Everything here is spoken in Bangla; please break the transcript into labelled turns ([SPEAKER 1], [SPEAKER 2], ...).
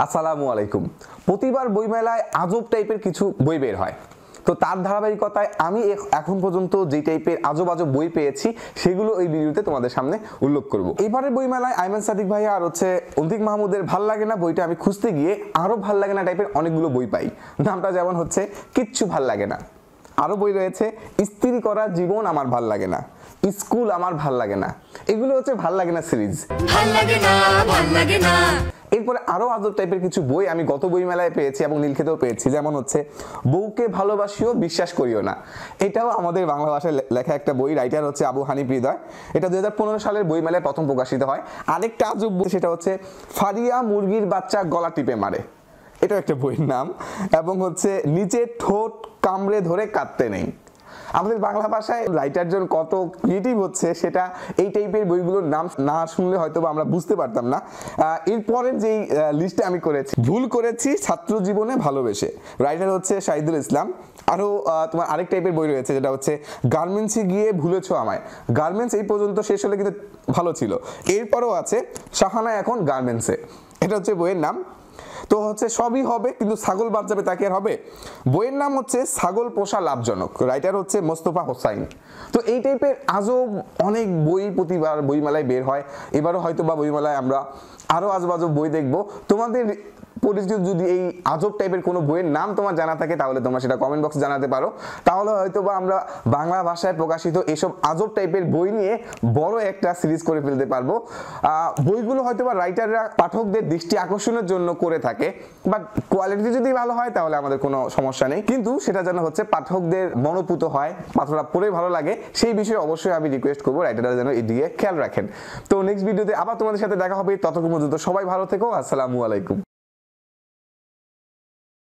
[SPEAKER 1] আসসালামু আলাইকুম। প্রতিবার বইমেলায় আজব টাইপের কিছু বই বের হয়, তো তার ধারাবাহিকতায় আমি এখন পর্যন্ত যে টাইপের আজব আজব বই পেয়েছি সেগুলো এই ভিডিওতে তোমাদের সামনে উল্লেখ করব। এবারের বইমেলায় আইমান সাদিক ভাইয়া আর অন্তিক মাহমুদের ভাল লাগে না বইটা আমি খুঁজতে গিয়ে আরো ভাল লাগে না টাইপের অনেকগুলো বই পাই। নামটা যেমন হচ্ছে কিচ্ছু ভাল লাগে না। আরো বই রয়েছে ইস্ত্রি করা জীবন আমার ভাল লাগে না, স্কুল আমার ভাল লাগে না। এগুলো হচ্ছে ভাল লাগে না সিরিজ।
[SPEAKER 2] ভাল লাগে না, ভাল লাগে না।
[SPEAKER 1] এরপরে আরো আজব টাইপের কিছু বই আমি গত বই মেলায় পেয়েছি এবং নীলক্ষেতেও পেয়েছি, যেমন হচ্ছে বউকে ভালোবাসিও বিশ্বাস করিও না। এটাও আমাদের বাংলা ভাষায় লেখা একটা বই, রাইটার হচ্ছে আবু হানিফ হৃদয়। এটা 2015 সালের বই মেলায় প্রথম প্রকাশিত হয়। আরেকটা আজব বই, সেটা হচ্ছে ফারিয়া মুরগির বাচ্চা গলা টিপে মারে। এটাও একটা বইয়ের নাম। এবং হচ্ছে নিচে ঠোঁট কামড়ে ধরে কাঁদতে নেই। আমাদের বাংলা ভাষায় রাইটারজন কত ক্রিয়েটিভ হচ্ছে সেটা এই টাইপের বইগুলোর নাম না শুনলে হয়তো আমরা বুঝতে পারতাম না। এরপরের যেই লিস্টে আমি করেছি, ভুল করেছি ছাত্র জীবনে ভালোবেসে, রাইটার হচ্ছে শাহিদুল ইসলাম। আরও তোমার আরেক টাইপের বই রয়েছে, যেটা হচ্ছে গার্মেন্টসে গিয়ে ভুলেছো আমায়। গার্মেন্টস এই পর্যন্ত শেষ হলে কিন্তু ভালো ছিল। এরপরও আছে শাহানা এখন গার্মেন্টসে, এটা হচ্ছে বইয়ের নাম। তো হচ্ছে সবই হবে কিন্তু ছাগল বাদ যাবে, তাকে আর হবে। বইয়ের নাম হচ্ছে ছাগল পোষা লাভজনক, রাইটার হচ্ছে মোস্তফা হোসাইন। তো এই টাইপের আজব অনেক বই প্রতিবার বইমেলায় বের হয়। এবারও হয়তো বা বইমেলায় আমরা আরো আজব আজব বই দেখবো। তোমাদের পরিচিত যদি এই আজব টাইপের কোনো বইয়ের নাম তোমার জানা থাকে তাহলে তোমরা সেটা কমেন্ট বক্সে জানাতে পারো। তাহলে হয়তো বা আমরা বাংলা ভাষায় প্রকাশিত এসব আজব টাইপের বই নিয়ে বড় একটা সিরিজ করে ফেলতে পারবো। বইগুলো হয়তো বা রাইটাররা পাঠকদের দৃষ্টি আকর্ষণের জন্য করে থাকে, বাট কোয়ালিটি যদি ভালো হয় তাহলে আমাদের কোনো সমস্যা নেই, কিন্তু সেটা যেন হচ্ছে পাঠকদের মনোপুত হয়, পাঠকরা পড়ে ভালো লাগে, সেই বিষয়ে অবশ্যই আমি রিকোয়েস্ট করবো রাইটাররা যেন এদিকে খেয়াল রাখেন। তো নেক্সট ভিডিওতে আবার তোমাদের সাথে দেখা হবে। ততক্ষণ পর্যন্ত সবাই ভালো থেকো। আসসালামু আলাইকুম।